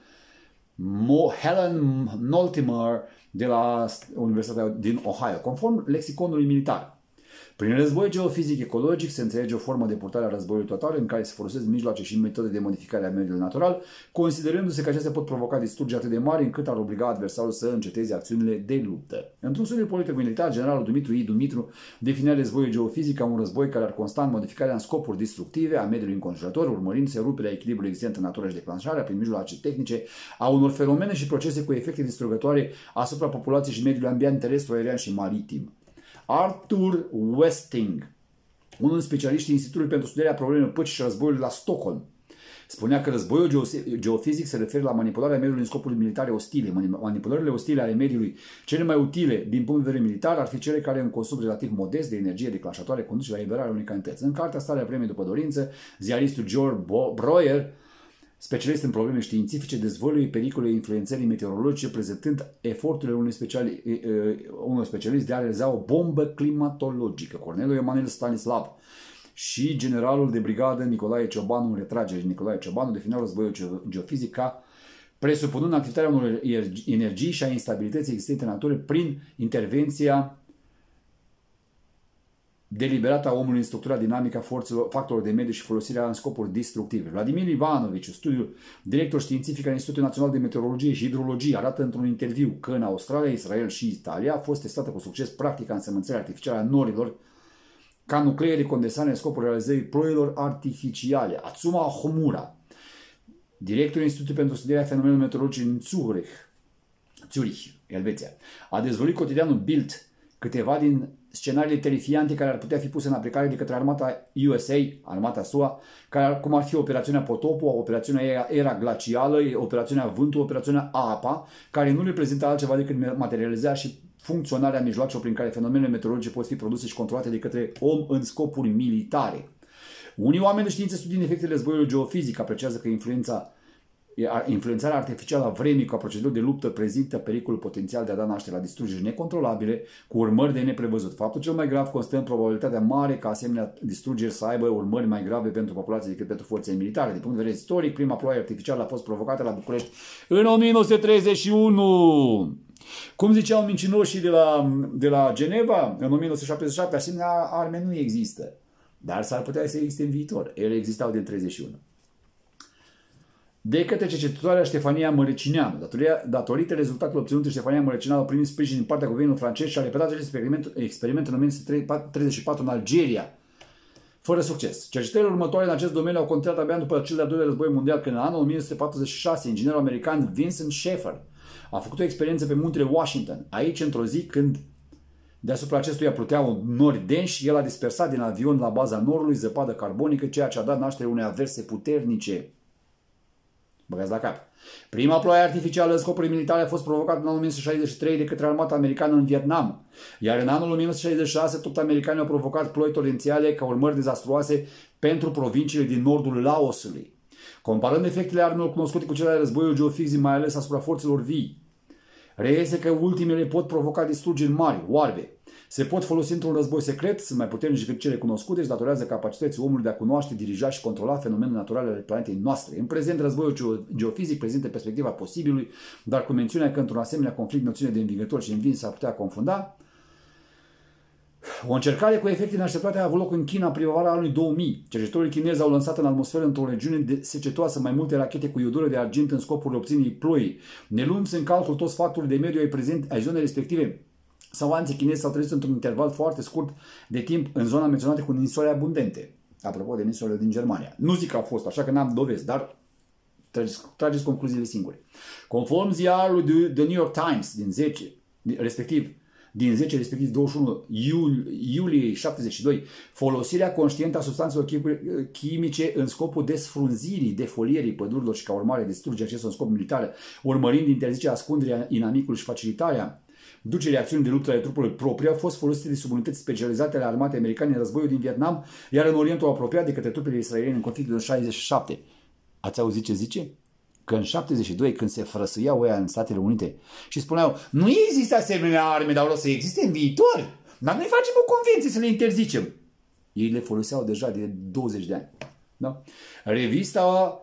Helen Noltimer de la Universitatea din Ohio, conform lexiconului militar. Prin război geofizic ecologic se înțelege o formă de purtare a războiului total în care se folosesc mijloace și metode de modificare a mediului natural, considerându-se că acestea pot provoca distrugeri atât de mari încât ar obliga adversarul să înceteze acțiunile de luptă. Într-un studiu politic militar, generalul Dumitru I. Dumitru definea războiul geofizic ca un război care ar consta în modificarea în scopuri destructive a mediului înconjurător, urmărindu-se ruperea echilibrului existent în natură și declanșarea prin mijloace tehnice a unor fenomene și procese cu efecte distrugătoare asupra populației și mediului ambient terestru, aerian și maritim. Arthur Westing, unul din specialiștii Institutului pentru studierea problemelor păcii și războiului la Stockholm, spunea că războiul geofizic se referă la manipularea mediului în scopuri militare ostile. Manipulările ostile ale mediului cele mai utile din punct de vedere militar ar fi cele care în consum relativ modest de energie declanșatoare conduce la eliberarea unei cantități. În cartea Starea Vremii după dorință, ziaristul George Breuer, specialist în probleme științifice, dezvăluie pericolele influențării meteorologice, prezentând eforturile unui, speciali, unui specialist de a realiza o bombă climatologică. Corneliu Emanuel Stanislav și generalul de brigadă Nicolae Ciobanu în retragere. Nicolae Ciobanu definea războiul geofizic ca presupunând activitatea unor energii și a instabilității existente în natură prin intervenția deliberată a omului în structura dinamică a forțelor, factorilor de mediu și folosirea în scopuri destructive. Vladimir Ivanovici, studiul director științific al Institutului Național de Meteorologie și Hidrologie, arată într-un interviu că în Australia, Israel și Italia a fost testată cu succes practica însămânțării artificiale a norilor ca nuclee de condensare în scopul realizării ploilor artificiale. Atsuma Homura, directorul Institutului pentru Studierea Fenomenelor Meteorologice din Zurich, Zurich, Elveția, a dezvăluit cotidianul Bild câteva din scenariile terifiante care ar putea fi puse în aplicare de către armata U S A, armata S U A, care, cum ar fi operațiunea Potopu, operațiunea Era Glacială, operațiunea Vântul, operațiunea Apa, care nu reprezintă altceva decât materializarea și funcționarea mijloacelor prin care fenomenele meteorologice pot fi produse și controlate de către om în scopuri militare. Unii oameni de știință studiind efectele războiului geofizic apreciază că influența Influențarea artificială a vremii ca procedură de luptă prezintă pericolul potențial de a da naștere la distrugeri necontrolabile cu urmări de neprevăzut. Faptul cel mai grav constă în probabilitatea mare ca asemenea distrugeri să aibă urmări mai grave pentru populație decât pentru forțele militare. Din punct de vedere istoric, prima ploaie artificială a fost provocată la București în o mie nouă sute treizeci și unu. Cum ziceau mincinoșii de la, de la Geneva, în o mie nouă sute șaptezeci și șapte, asemenea arme nu există. Dar s-ar putea să existe în viitor. Ele existau din treizeci și unu. De către cercetătoarea Ștefania Mărăcineanu. Datorită rezultatelor obținute, Ștefania Mărăcineanu a primit sprijin din partea guvernului francez și a repetat acest experiment, experiment în o mie nouă sute treizeci și patru în Algeria, fără succes. Cercetările următoare în acest domeniu au continuat abia după cel de-al doilea război mondial, când în anul o mie nouă sute patruzeci și șase, inginerul american Vincent Schaeffer a făcut o experiență pe muntele Washington. Aici, într-o zi, când deasupra acestuia pluteau nori denși, el a dispersat din avion la baza norului zăpadă carbonică, ceea ce a dat naștere unei averse puternice. Băgați la cap. Prima ploaie artificială în scopuri militare a fost provocată în anul o mie nouă sute șaizeci și trei de către armata americană în Vietnam, iar în anul o mie nouă sute șaizeci și șase tot americanii au provocat ploi torențiale ca urmări dezastruoase pentru provinciile din nordul Laosului. Comparând efectele armelor cunoscute cu cele ale războiului geofizic, mai ales asupra forțelor vii, reiese că ultimele pot provoca distrugeri mari, oarbe. Se pot folosi într-un război secret, sunt mai puternici decât cele cunoscute și datorează capacității omului de a cunoaște, dirija și controla fenomenele naturale ale planetei noastre. În prezent, războiul geofizic prezintă perspectiva posibilului, dar cu mențiunea că într-un asemenea conflict noțiunea de învingător și învins s-ar putea confunda. O încercare cu efecte neașteptate a avut loc în China primăvara anului două mii. Cercetătorii chinezi au lansat în atmosferă într-o regiune secetoasă mai multe rachete cu iodură de argint în scopul obținerii ploii. Ne luăm în calcul toți factorii de mediu ai prezent ai zonei respective. Savanții chinezi s-au trezit într-un interval foarte scurt de timp în zona menționată cu nisoare abundente. Apropo de nisoarele din Germania. Nu zic că a fost, așa că n-am dovezi, dar trageți, trageți concluziile singure. Conform ziarului The New York Times din zece, respectiv din zece, respectiv douăzeci și unu iulie șaptezeci și doi, folosirea conștientă a substanțelor chimice în scopul desfrunzirii, defolierii pădurilor și ca urmare distrugerea acestor în scop militar, urmărind interzicerea ascunderea inamicului și facilitarea ducerea acțiunii de luptă ale trupului proprii, au fost folosite de subunități specializate ale armatei americane în războiul din Vietnam, iar în Orientul apropiat de către trupele israeliene în conflictul din șaizeci și șapte. Ați auzit ce zice? Că în șaptezeci și doi, când se frăsâiau ăia în Statele Unite și spuneau, nu există asemenea arme, dar o să existe în viitor, dar noi facem o convenție să le interzicem. Ei le foloseau deja de douăzeci de ani. Da? Revista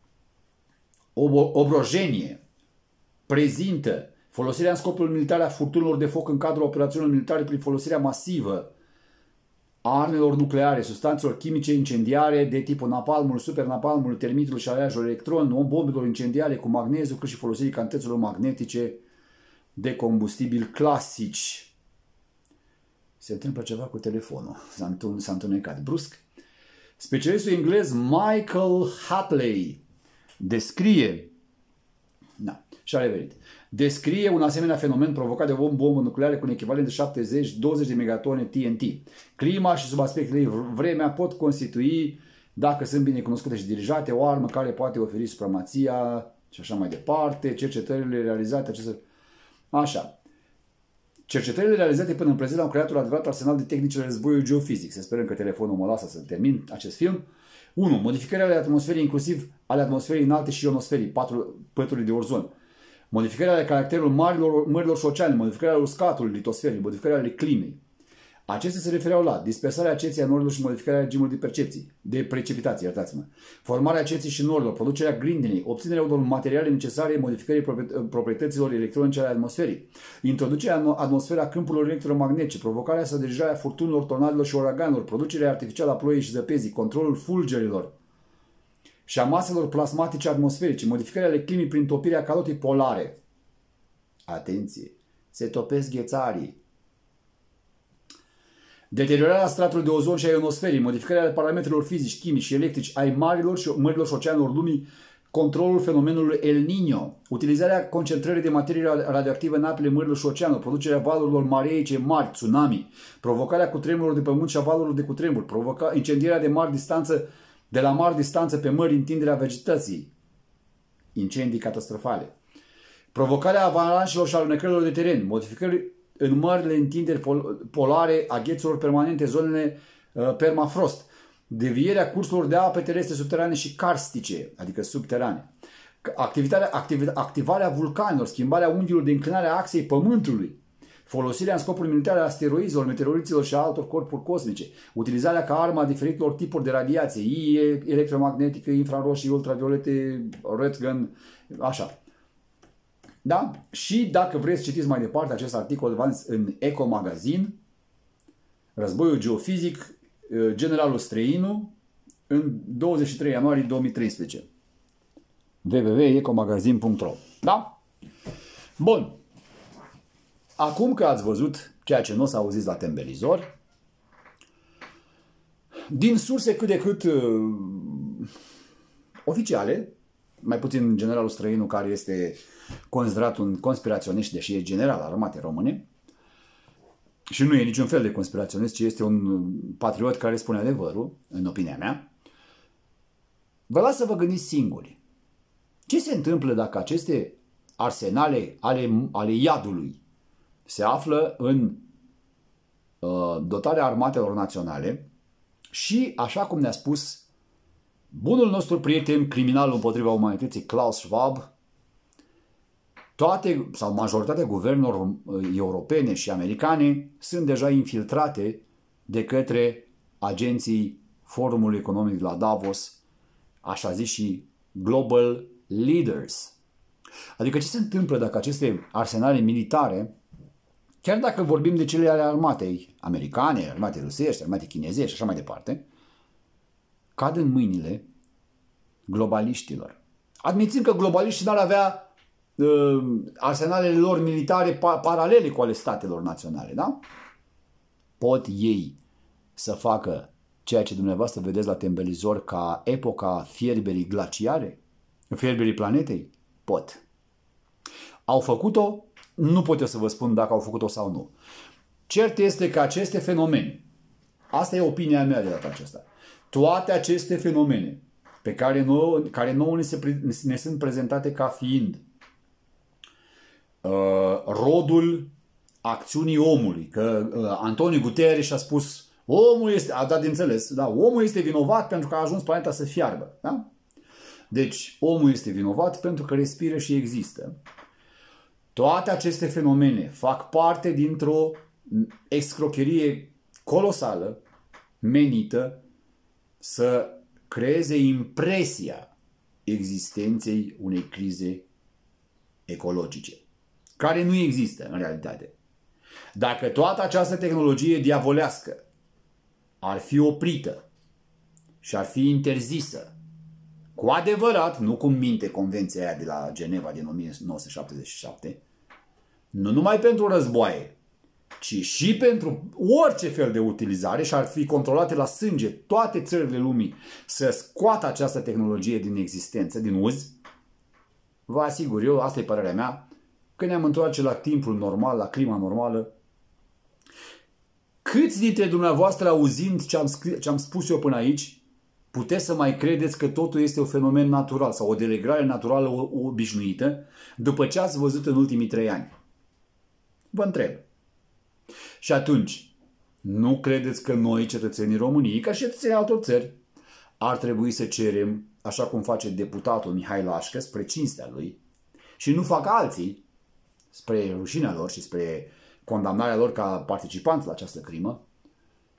Obrojenie prezintă folosirea în scopul militar a furtunilor de foc în cadrul operațiunilor militare prin folosirea masivă a armelor nucleare, substanțelor chimice incendiare de tipul napalmul, supernapalmul, termitul și aleajul electron, bombelor incendiare cu magneziu, cât și folosirii cantităților magnetice de combustibil clasici. Se întâmplă ceva cu telefonul. S-a întunecat brusc. Specialistul englez Michael Hatley descrie da, și-a revenit. Descrie un asemenea fenomen provocat de o bombă nucleară cu un echivalent de șaptezeci douăzeci de megatone T N T. Clima și sub aspectul ei vremea pot constitui, dacă sunt bine cunoscute și dirijate, o armă care poate oferi supremația și așa mai departe. Cercetările realizate acestor... Așa. Cercetările realizate până în prezent au creat un adevărat arsenal de tehnici ale războiului geofizic. Să sperăm că telefonul mă lasă să termin acest film. unu. Modificările ale atmosferei, inclusiv ale atmosferei înalte și ionosferii, patru pături de orzon. Modificările ale caracterului marilor, mărilor și oceane, modificările ale uscatului, litosferii, modificările ale climei. Acestea se refereau la dispersarea ceții a norilor și modificarea regimului de percepții, de precipitație, iertați-mă, formarea ceții și norilor, producerea grindinei, obținerea unor materiale necesare modificării proprietăților electronice ale atmosferei, introducerea în atmosfera câmpurilor electromagnetice, provocarea sau dirijarea furtunilor, tornadelor și uraganelor, producerea artificială a ploii și zăpezii, controlul fulgerilor și a maselor plasmatice atmosferice, modificarea ale climei prin topirea calotei polare. Atenție! Se topesc ghețarii. Deteriorarea stratului de ozon și a ionosferii, modificarea parametrilor fizici, chimici și electrici ai marilor și mărilor și oceanelor lumii, controlul fenomenului El Niño, utilizarea concentrării de materie radioactivă în apele mărilor și oceanelor, producerea valurilor mareice mari, tsunami, provocarea cutremurilor de pământ și a valurilor de cutremur, provoca incendierea de mari distanță, de la mari distanță pe mări, întinderea vegetației, incendii catastrofale, provocarea avalanșelor și alunecărilor de teren, modificări în marile întinderi polare a ghețurilor permanente, zonele uh, permafrost, devierea cursurilor de ape terestre subterane și karstice, adică subterane, activitatea, activ, activarea vulcanilor, schimbarea unghiilor de înclinare a axei Pământului, folosirea în scopuri militare a asteroizilor, meteoriților și a altor corpuri cosmice, utilizarea ca armă a diferitelor tipuri de radiație, I, electromagnetică, infraroșii, ultraviolete, Röntgen, așa. Da? Și dacă vreți să citiți mai departe acest articol în Eco Magazine, Războiul geofizic, generalul Străinu, în douăzeci și trei ianuarie două mii treisprezece. w w w punct ecomagazin punct ro. Da? Bun. Acum că ați văzut ceea ce nu o să auziți la Tembelizor, din surse cât de cât uh, oficiale, mai puțin generalul Străinu, care este considerat un conspiraționist, deși e general al armatei române, și nu e niciun fel de conspiraționist, ci este un patriot care spune adevărul, în opinia mea, vă las să vă gândiți singuri. Ce se întâmplă dacă aceste arsenale ale, ale iadului se află în uh, dotarea armatelor naționale și, așa cum ne-a spus bunul nostru prieten, criminalul împotriva umanității, Klaus Schwab, toate sau majoritatea guvernelor europene și americane sunt deja infiltrate de către agenții Forumului Economic de la Davos, așa zis și Global Leaders. Adică ce se întâmplă dacă aceste arsenale militare, chiar dacă vorbim de cele ale armatei americane, armatei rusești, armatei chinezești și așa mai departe, cad în mâinile globaliștilor. Admițând că globaliștii n-ar avea uh, arsenalele lor militare pa paralele cu ale statelor naționale, da? Pot ei să facă ceea ce dumneavoastră vedeți la Tembelizor ca epoca fierberii glaciare, fierberii planetei? Pot. Au făcut-o? Nu pot eu să vă spun dacă au făcut-o sau nu. Cert este că aceste fenomene, asta e opinia mea de data aceasta, toate aceste fenomene pe care nouă, care nouă ne, se, ne sunt prezentate ca fiind uh, rodul acțiunii omului, că uh, Antonio Guterres a spus, omul este, a dat de înțeles, da, omul este vinovat pentru că a ajuns planeta să fiarbă. Da? Deci, omul este vinovat pentru că respiră și există. Toate aceste fenomene fac parte dintr-o escrocherie colosală menită să creeze impresia existenței unei crize ecologice, care nu există în realitate. Dacă toată această tehnologie diavolească ar fi oprită și ar fi interzisă, cu adevărat, nu cum minte convenția aia de la Geneva din o mie nouă sute șaptezeci și șapte, nu numai pentru războaie, ci și pentru orice fel de utilizare, și ar fi controlate la sânge toate țările lumii să scoată această tehnologie din existență, din uz, vă asigur eu, asta e părerea mea, că ne-am întoarce la timpul normal, la clima normală. Câți dintre dumneavoastră, auzind ce am, ce am spus eu până aici, puteți să mai credeți că totul este un fenomen natural sau o delegrare naturală obișnuită după ce ați văzut în ultimii trei ani? Vă întreb. Și atunci, nu credeți că noi, cetățenii României, ca și cetățenii altor țări, ar trebui să cerem, așa cum face deputatul Mihai Lașcă, spre cinstea lui, și nu fac alții, spre rușinea lor și spre condamnarea lor ca participanți la această crimă,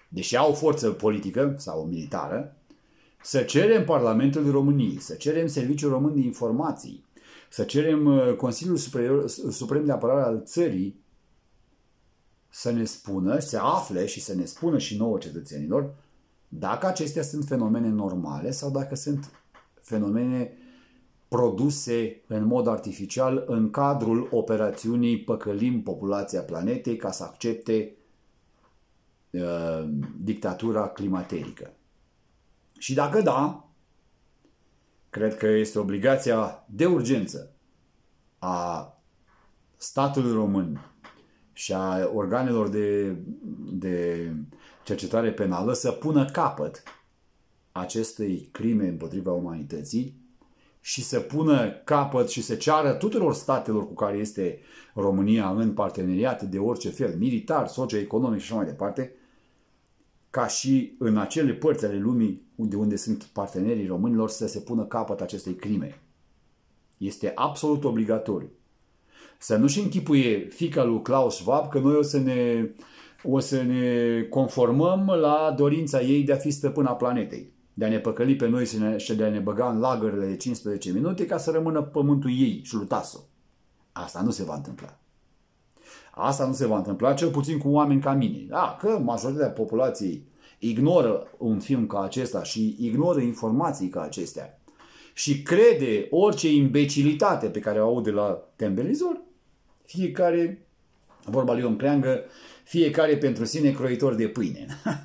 deși au forță politică sau militară, să cerem Parlamentul României, să cerem Serviciul Român de Informații, să cerem Consiliul Superior, Suprem de Apărare al țării să ne spună, să afle și să ne spună și nouă cetățenilor dacă acestea sunt fenomene normale sau dacă sunt fenomene produse în mod artificial în cadrul operațiunii Păcălim populația planetei ca să accepte uh, dictatura climaterică. Și dacă da, cred că este obligația de urgență a statului român și a organelor de, de cercetare penală să pună capăt acestei crime împotriva umanității și să pună capăt și să ceară tuturor statelor cu care este România în parteneriate de orice fel, militar, socioeconomic și așa mai departe, ca și în acele părți ale lumii de unde sunt partenerii românilor să se pună capăt acestei crime. Este absolut obligatoriu. Să nu-și închipuie fiica lui Klaus Schwab că noi o să ne, o să ne conformăm la dorința ei de a fi stăpâna planetei, de a ne păcăli pe noi și de a ne băga în lagările de cincisprezece minute ca să rămână pământul ei și lui Taso. Asta nu se va întâmpla. Asta nu se va întâmpla, cel puțin cu oameni ca mine. Da, că majoritatea populației ignoră un film ca acesta și ignoră informații ca acestea și crede orice imbecilitate pe care o aude la tembelizor, fiecare, vorba lui Ion Creangă, fiecare pentru sine croitor de pâine.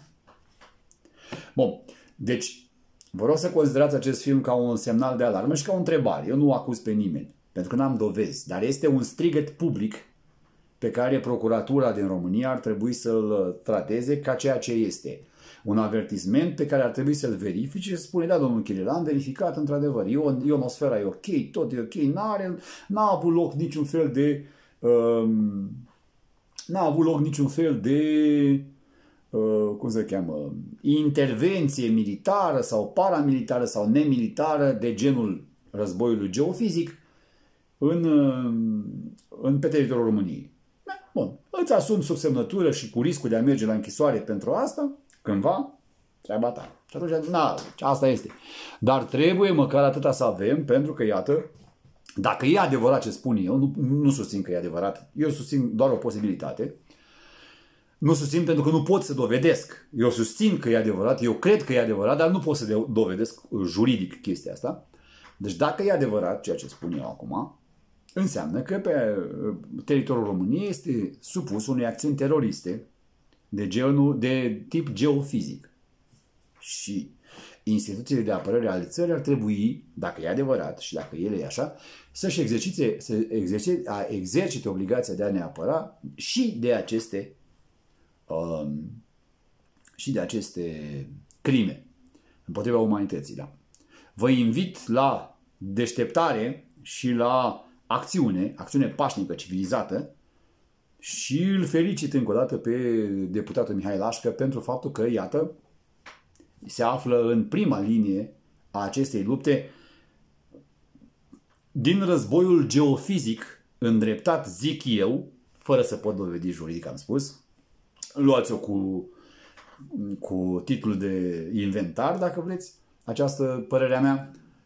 Bun, deci vă rog să considerați acest film ca un semnal de alarmă și ca o întrebare. Eu nu acuz pe nimeni, pentru că n-am dovezi, dar este un strigăt public pe care procuratura din România ar trebui să-l trateze ca ceea ce este. Un avertisment pe care ar trebui să-l verifice și să spune, da, domnul Chiril, am verificat, într-adevăr, ionosfera e ok, tot e ok, n-are, n-a avut loc niciun fel de um, n-a avut loc niciun fel de uh, cum se cheamă, intervenție militară sau paramilitară sau nemilitară de genul războiului geofizic în, în pe teritoriul României. Bun, îți asumi sub semnătură și cu riscul de a merge la închisoare pentru asta, cândva, treaba ta. Și atunci, na, asta este. Dar trebuie măcar atâta să avem, pentru că, iată, dacă e adevărat ce spun eu, nu, nu susțin că e adevărat, eu susțin doar o posibilitate, nu susțin pentru că nu pot să dovedesc. Eu susțin că e adevărat, eu cred că e adevărat, dar nu pot să dovedesc juridic chestia asta. Deci dacă e adevărat ceea ce spun eu acum, înseamnă că pe teritoriul României este supus unei acțiuni teroriste de, genul, de tip geofizic. Și instituțiile de apărare ale țării ar trebui, dacă e adevărat și dacă ele e așa, să-și exercite, să exercite, exercite obligația de a ne apăra și de aceste um, și de aceste crime împotriva umanității. Da. Vă invit la deșteptare și la acțiune, acțiune pașnică, civilizată, și îl felicit încă o dată pe deputatul Mihai Lașcă pentru faptul că, iată, se află în prima linie a acestei lupte din războiul geofizic îndreptat, zic eu, fără să pot dovedi juridic, am spus. Luați-o cu, cu titlul de inventar, dacă vreți, această părerea mea.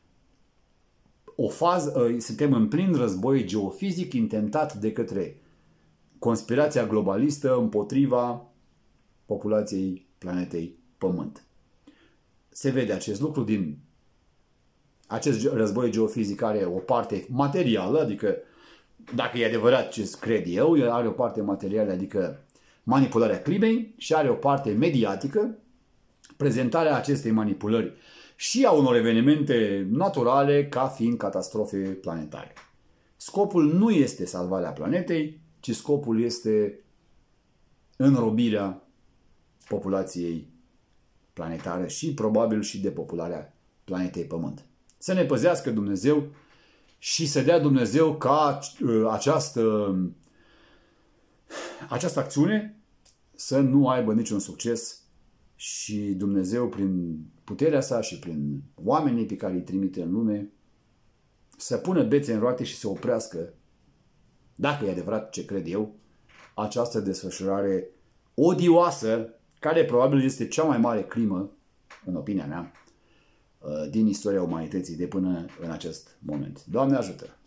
O fază, suntem în plin război geofizic intentat de către conspirația globalistă împotriva populației planetei Pământ. Se vede acest lucru din acest război geofizic, are o parte materială, adică dacă e adevărat ce cred eu, are o parte materială, adică manipularea climei, și are o parte mediatică, prezentarea acestei manipulări și a unor evenimente naturale ca fiind catastrofe planetare. Scopul nu este salvarea planetei, ci scopul este înrobirea populației planetare și probabil și depopularea planetei Pământ. Să ne păzească Dumnezeu și să dea Dumnezeu ca această, această acțiune să nu aibă niciun succes și Dumnezeu, prin puterea sa și prin oamenii pe care îi trimite în lume, să pună bețe în roate și să oprească, dacă e adevărat ce cred eu, această desfășurare odioasă care probabil este cea mai mare crimă, în opinia mea, din istoria umanității de până în acest moment. Doamne ajută!